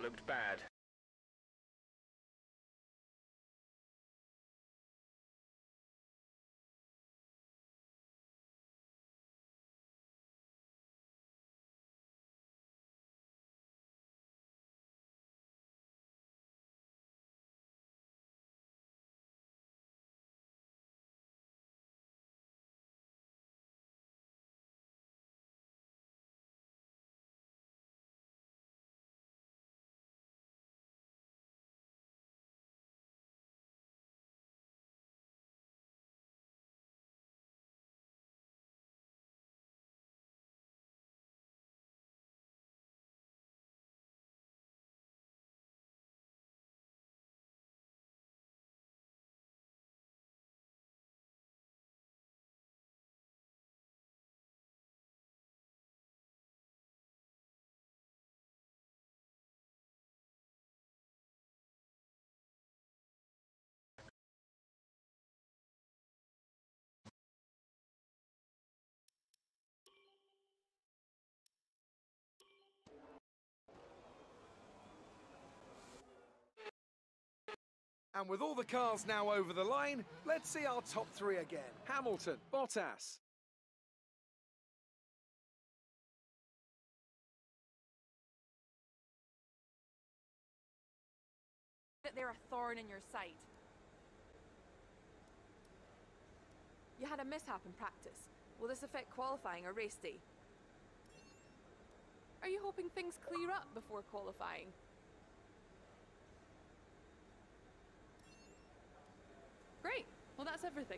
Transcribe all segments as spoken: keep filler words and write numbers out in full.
looked bad. And with all the cars now over the line, let's see our top three again. Hamilton, Bottas. That they're a thorn in your side. You had a mishap in practice. Will this affect qualifying or race day? Are you hoping things clear up before qualifying? Great. Well, that's everything.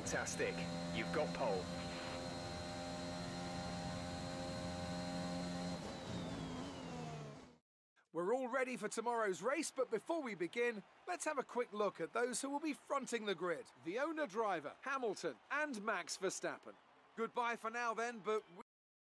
Fantastic. You've got pole. We're all ready for tomorrow's race, but before we begin, let's have a quick look at those who will be fronting the grid. The owner-driver, Hamilton, and Max Verstappen. Goodbye for now then, but... We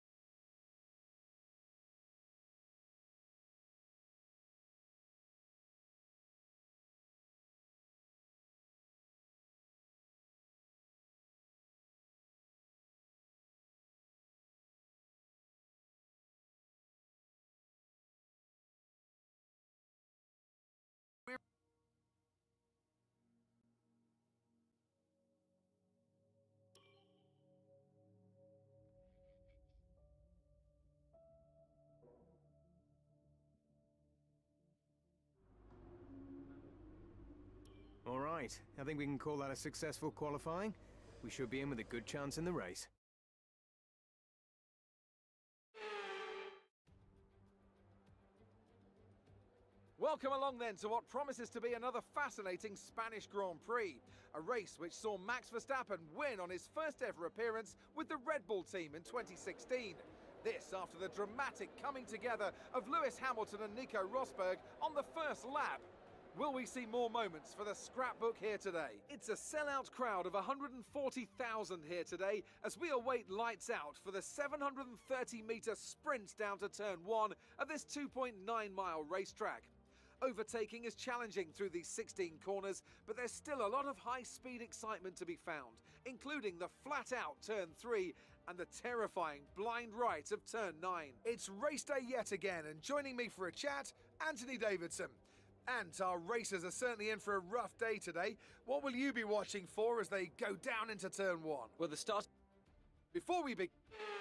All right, I think we can call that a successful qualifying. We should be in with a good chance in the race. Welcome along then to what promises to be another fascinating Spanish Grand Prix. A race which saw Max Verstappen win on his first ever appearance with the Red Bull team in twenty sixteen. This after the dramatic coming together of Lewis Hamilton and Nico Rosberg on the first lap. Will we see more moments for the scrapbook here today? It's a sellout crowd of one hundred forty thousand here today as we await lights out for the seven hundred thirty metre sprint down to turn one of this two point nine mile racetrack. Overtaking is challenging through these sixteen corners, but there's still a lot of high-speed excitement to be found, including the flat-out turn three and the terrifying blind right of turn nine. It's race day yet again, and joining me for a chat, Anthony Davidson. And our racers are certainly in for a rough day today. What will you be watching for as they go down into turn one? Well, the start... Before we begin...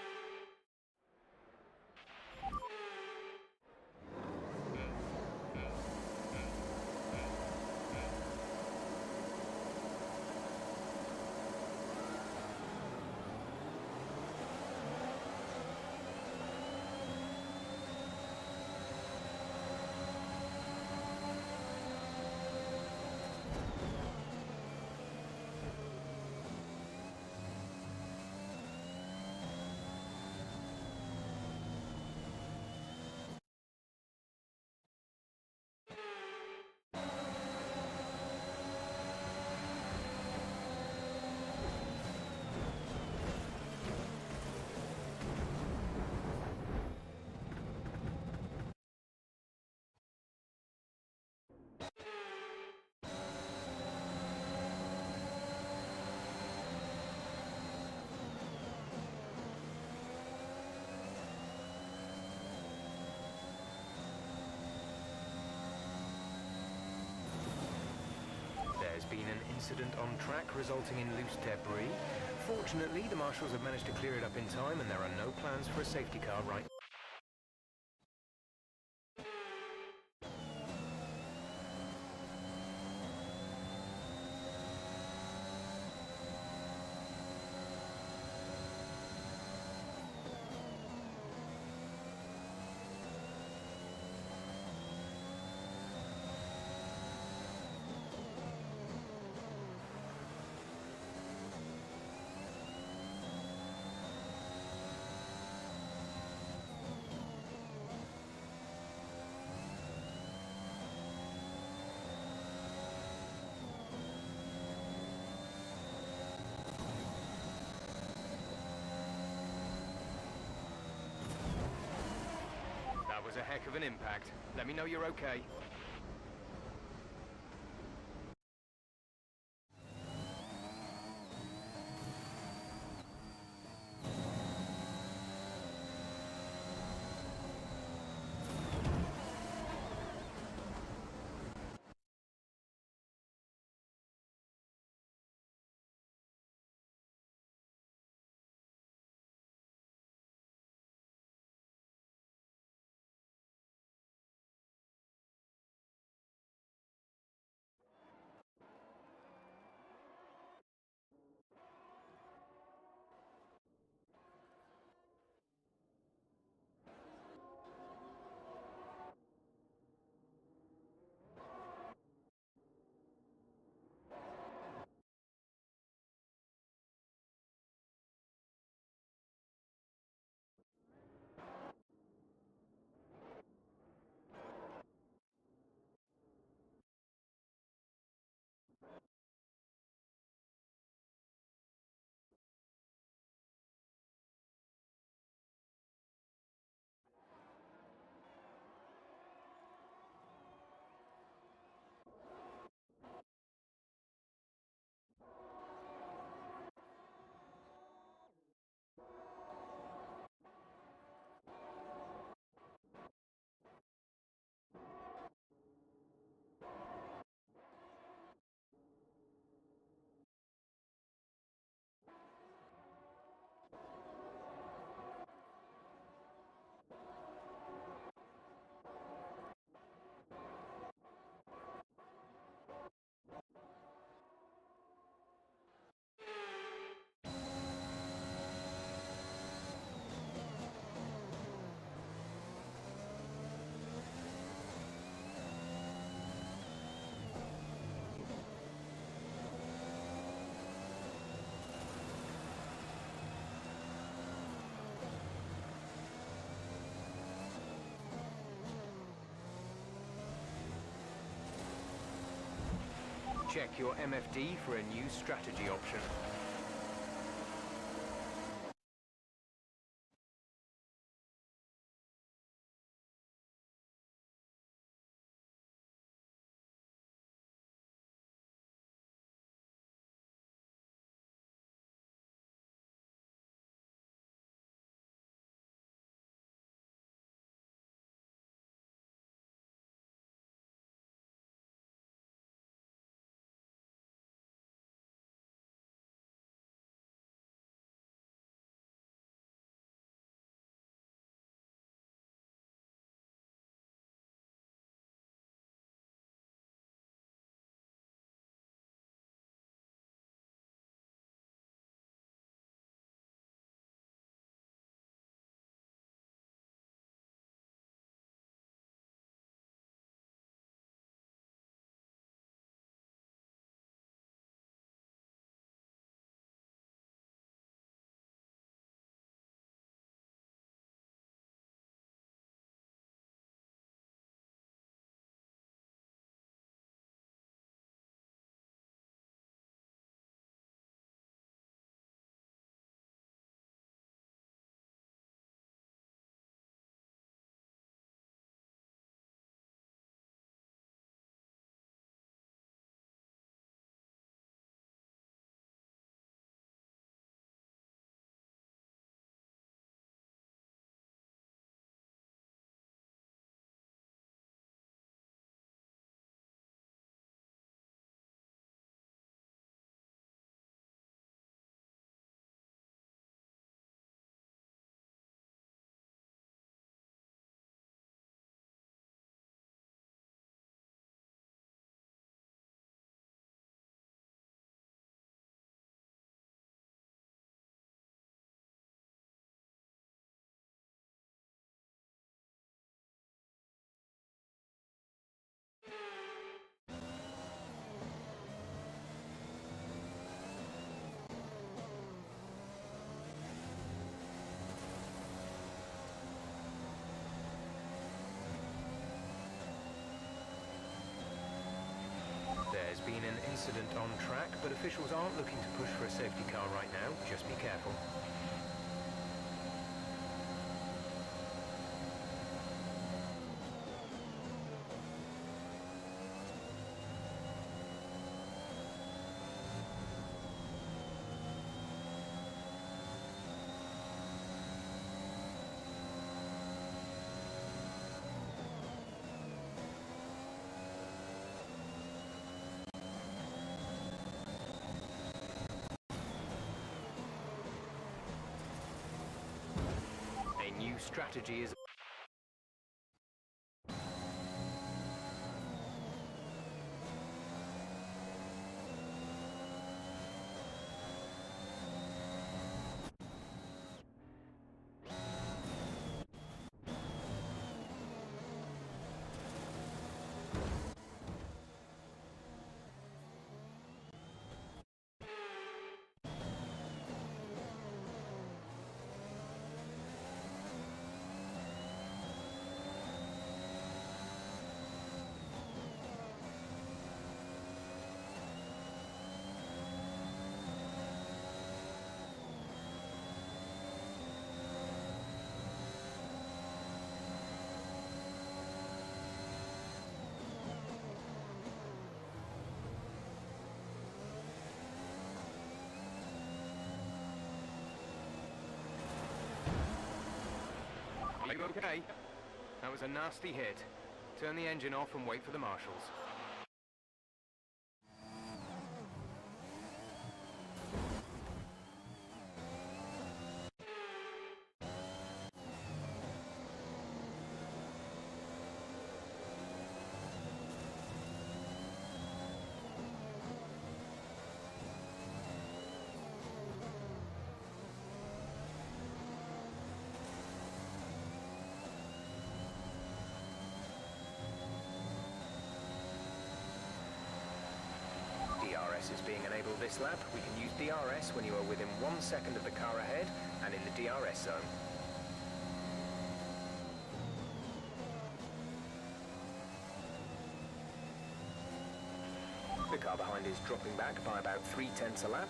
There's been an incident on track resulting in loose debris. Fortunately, the marshals have managed to clear it up in time and there are no plans for a safety car right now. That was a heck of an impact. Let me know you're okay. Check your M F D for a new strategy option. There's been an incident on track, but officials aren't looking to push for a safety car right now. Just be careful. New strategy is... Are you okay? That was a nasty hit. Turn the engine off and wait for the marshals. D R S is being enabled this lap. We can use D R S when you are within one second of the car ahead and in the D R S zone. The car behind is dropping back by about three tenths a lap.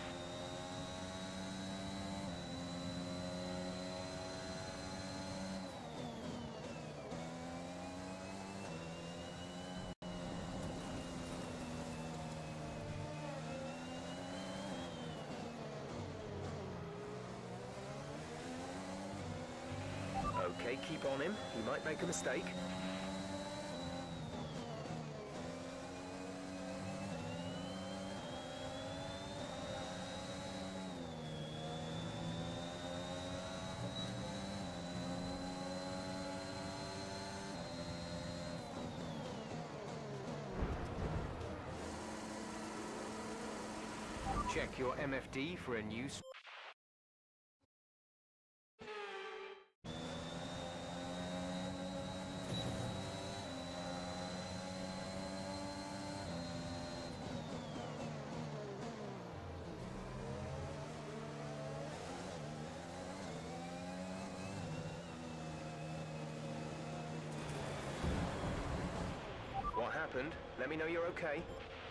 Okay, keep on him. He might make a mistake. Check your M F D for a new... What happened? Let me know you're okay.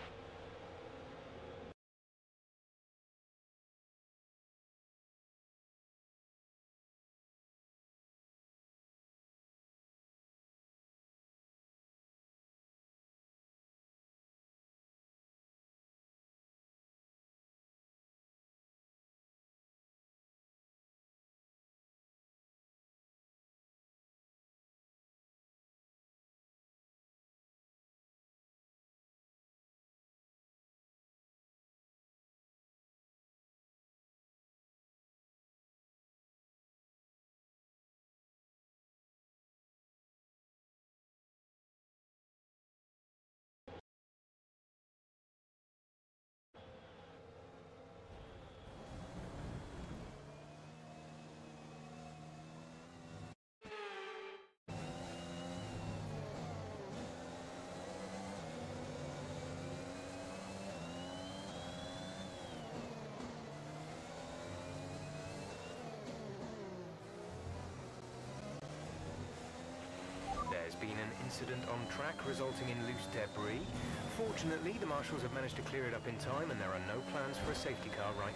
There's been an incident on track resulting in loose debris. Fortunately, the marshals have managed to clear it up in time and there are no plans for a safety car right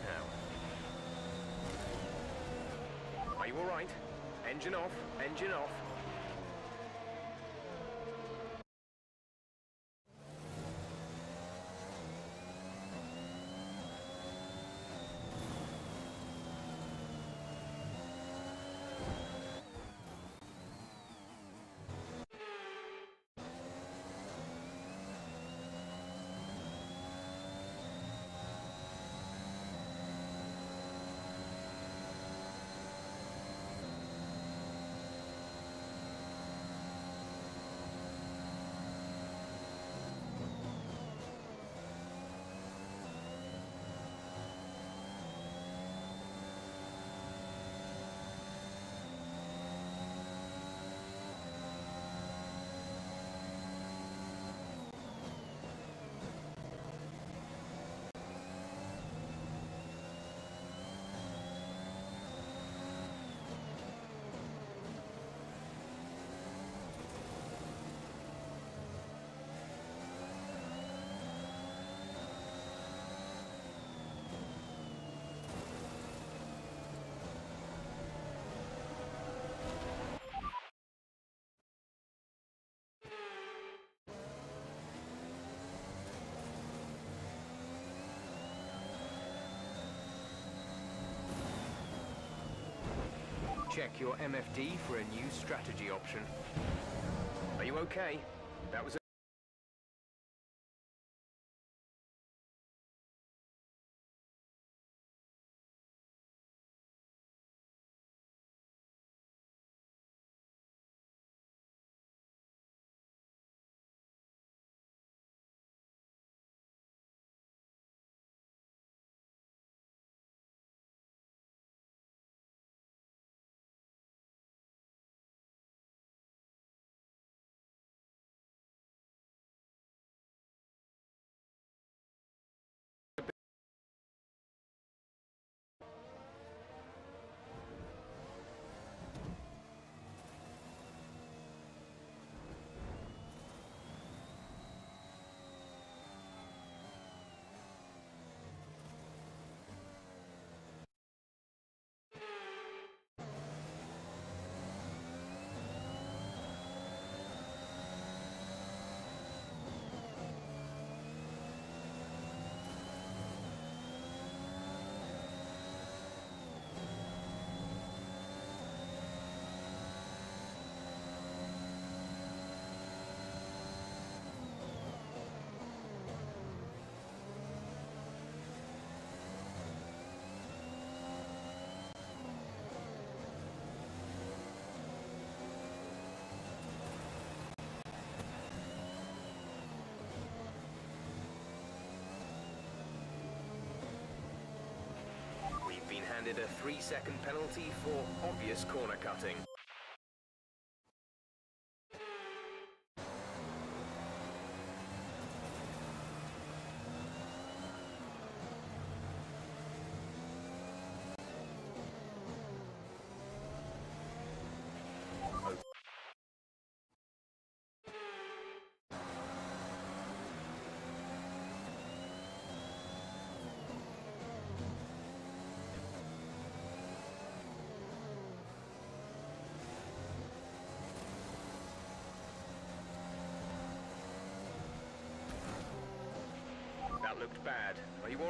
now. Are you all right? Engine off, engine off. Check your M F D for a new strategy option. Are you okay? That was a handed a three-second penalty for obvious corner cutting. That looked bad. Are you all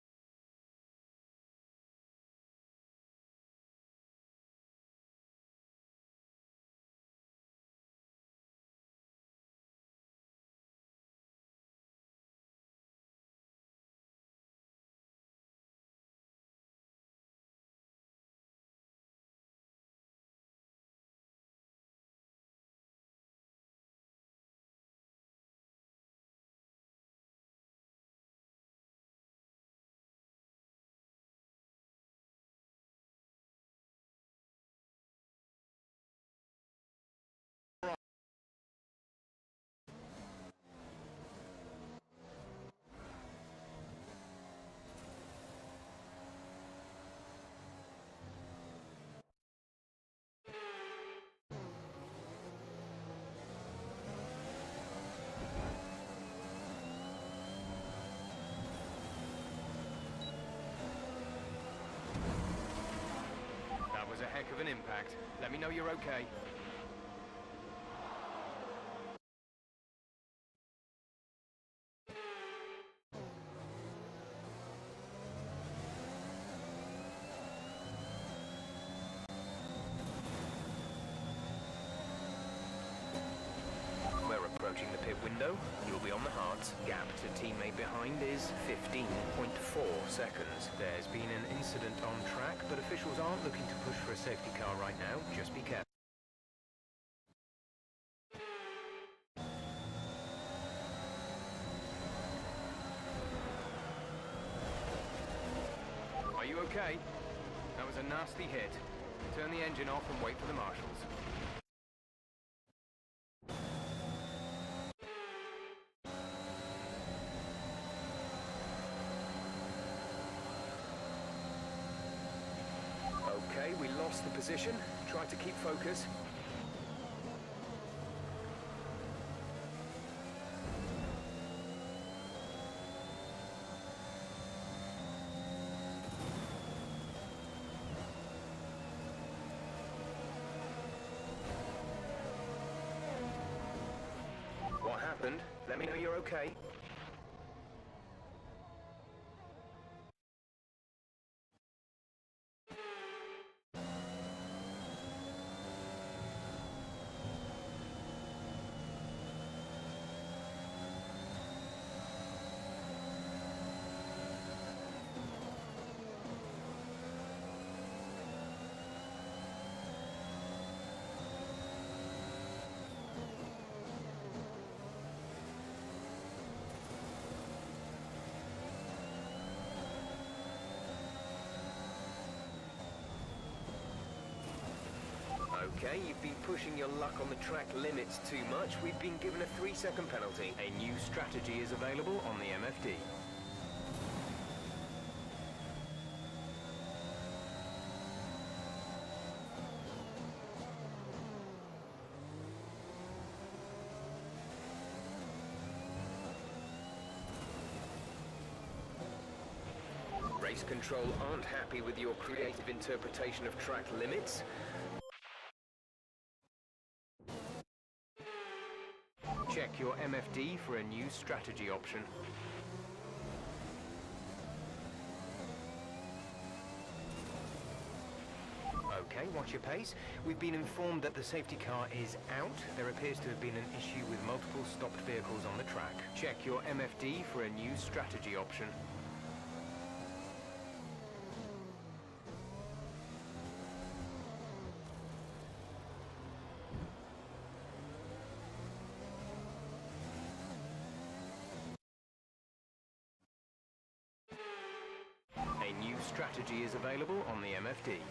was a heck of an impact. Let me know you're okay. We're approaching the pit window. You'll be on the hards. Gap to teammate behind is fifteen point four seconds. There's been an incident on track, but officials aren't looking to push for a safety car right now. Just be careful. Are you okay? That was a nasty hit. Turn the engine off and wait for the marshals. Okay, we lost the position. Try to keep focus. What happened? Let me know you're okay. Okay, you've been pushing your luck on the track limits too much. We've been given a three-second penalty. A new strategy is available on the M F D. Race control aren't happy with your creative interpretation of track limits. Check your M F D for a new strategy option. Okay, watch your pace. We've been informed that the safety car is out. There appears to have been an issue with multiple stopped vehicles on the track. Check your M F D for a new strategy option. A new strategy is available on the M F D.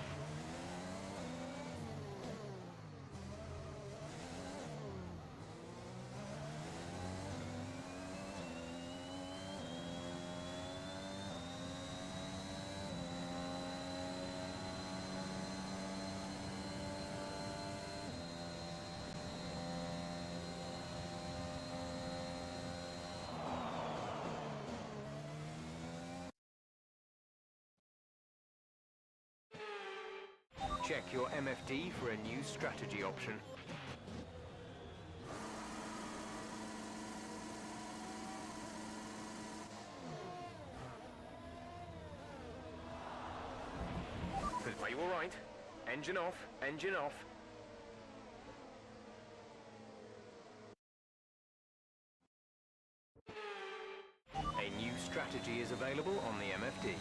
Check your M F D for a new strategy option. Are you all right? Engine off, engine off. A new strategy is available on the M F D.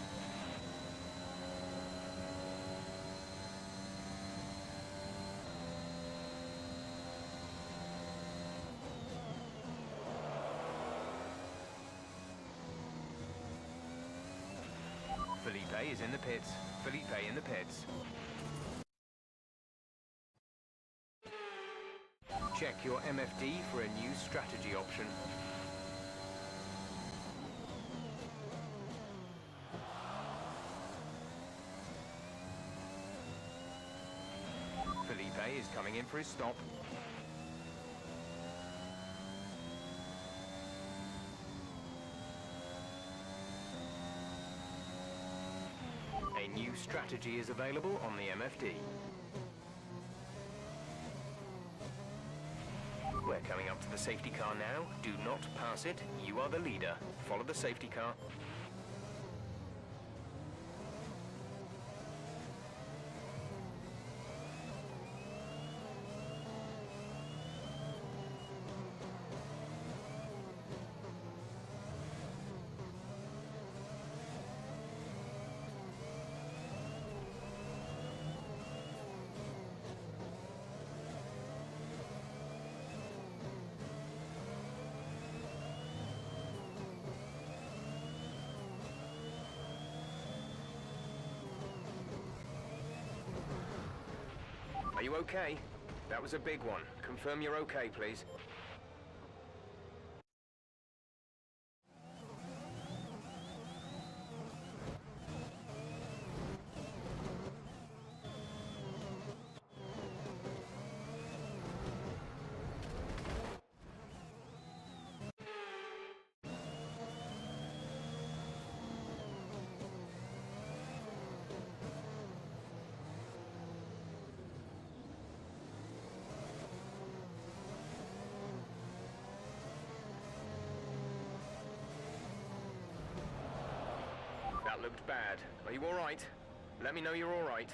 Felipe is in the pits. Felipe in the pits. Check your M F D for a new strategy option. Felipe is coming in for his stop. A new strategy is available on the M F D. We're coming up to the safety car now. Do not pass it. You are the leader. Follow the safety car. Are you okay? That was a big one. Confirm you're okay, please. That looked bad. Are you all right? Let me know you're all right.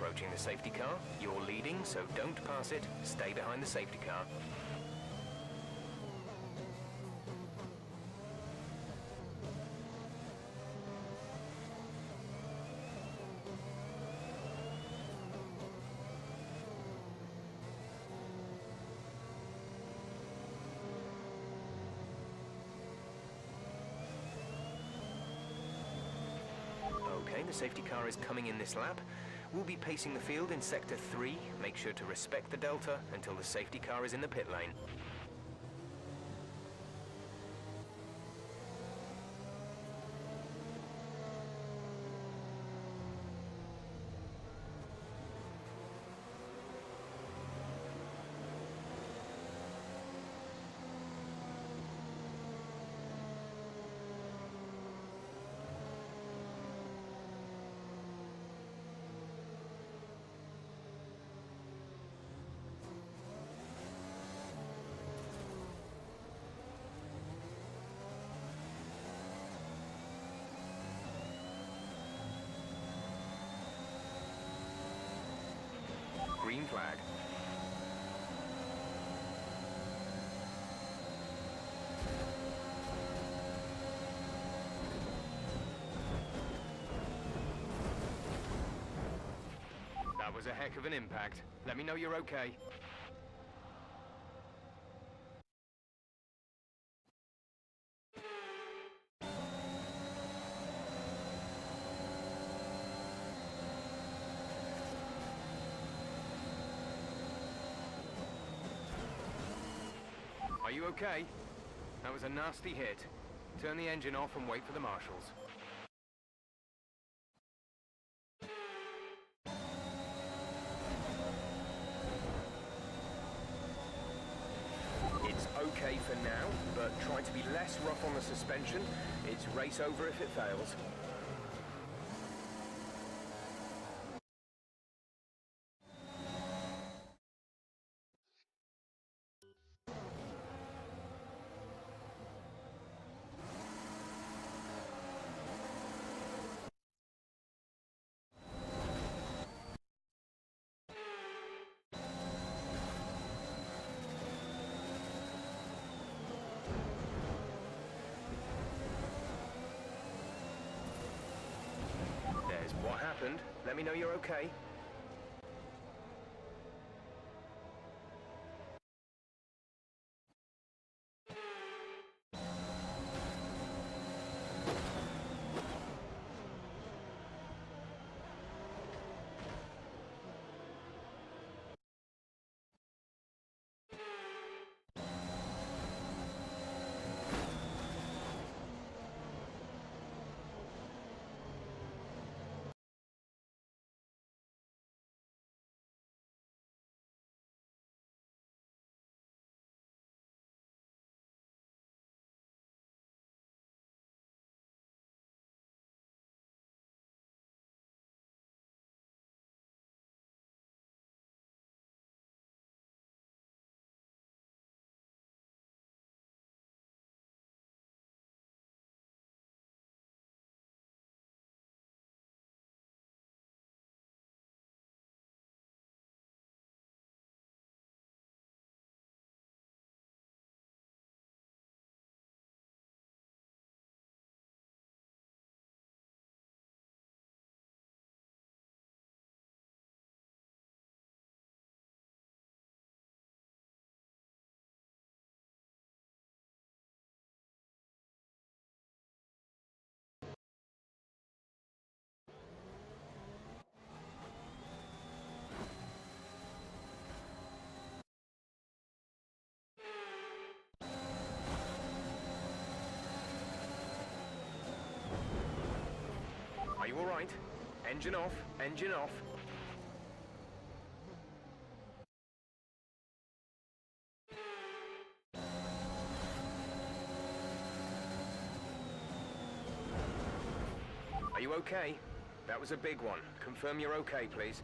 approaching the safety car. You're leading, so don't pass it. Stay behind the safety car. Okay, the safety car is coming in this lap. We'll be pacing the field in Sector three. Make sure to respect the Delta until the safety car is in the pit lane. Green flag. That was a heck of an impact. Let me know you're okay. Are you okay? That was a nasty hit. Turn the engine off and wait for the marshals. It's okay for now, but try to be less rough on the suspension. It's race over if it fails. What happened? Let me know you're okay. Are you all right? Engine off, engine off. Are you okay? That was a big one. Confirm you're okay, please.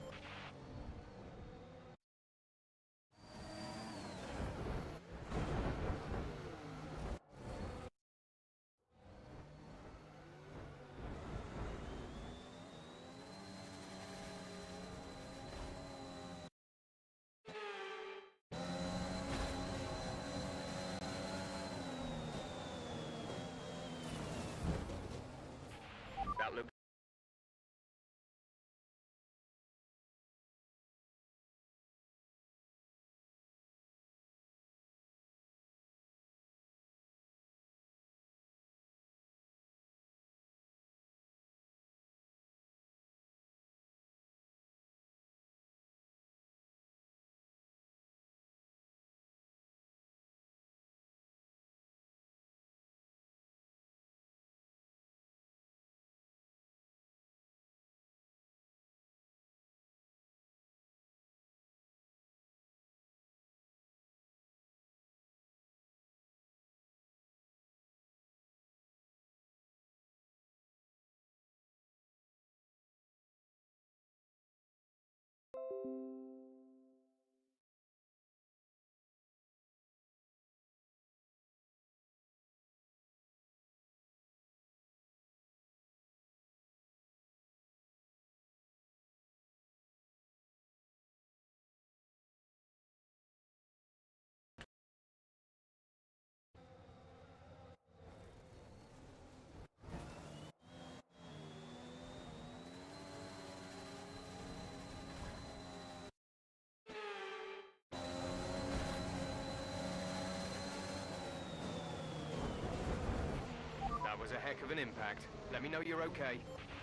That was a heck of an impact. Let me know you're okay.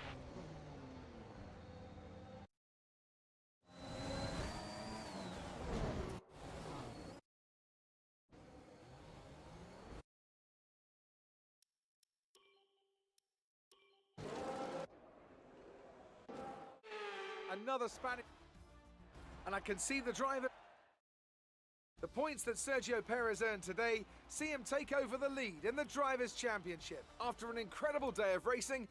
Another Spanish... And I can see the driver... The points that Sergio Perez earned today see him take over the lead in the Drivers' Championship after an incredible day of racing.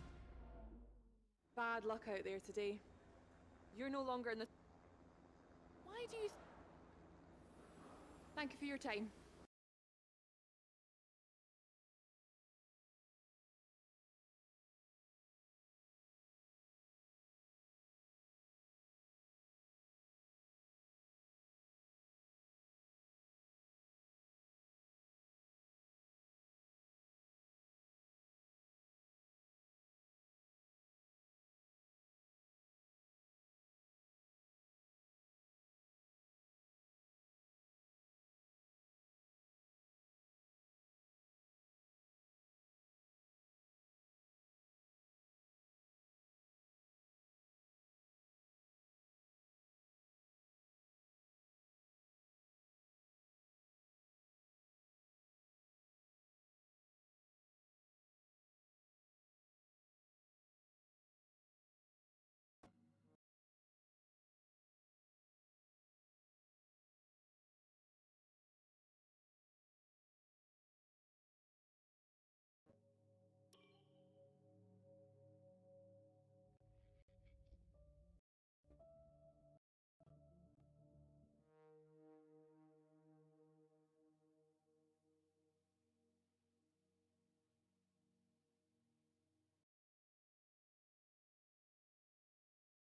Bad luck out there today. You're no longer in the... Why do you... Thank you for your time.